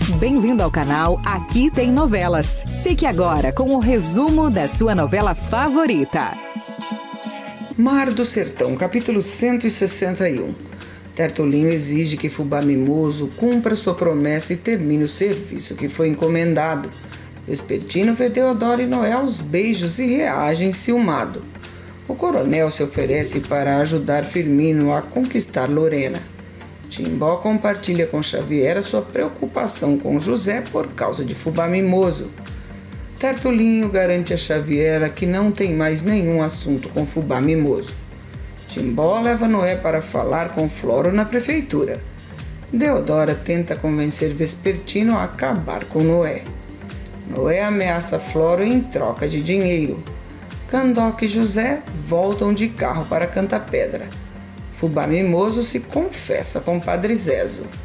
Bem-vindo ao canal Aqui Tem Novelas. Fique agora com o resumo da sua novela favorita. Mar do Sertão, capítulo 161. Tertulinho exige que Fubá Mimoso cumpra sua promessa e termine o serviço que foi encomendado. Vespertino vê Deodoro e Noé aos beijos e reage enciumado. O coronel se oferece para ajudar Firmino a conquistar Lorena. Timbó compartilha com Xavier a sua preocupação com José por causa de Fubá Mimoso. Tertulinho garante a Xavier que não tem mais nenhum assunto com Fubá Mimoso. Timbó leva Noé para falar com Floro na prefeitura. Deodora tenta convencer Vespertino a acabar com Noé. Noé ameaça Floro em troca de dinheiro. Candoca e José voltam de carro para Cantapedra. Fubá Mimoso se confessa com Padre Zezo.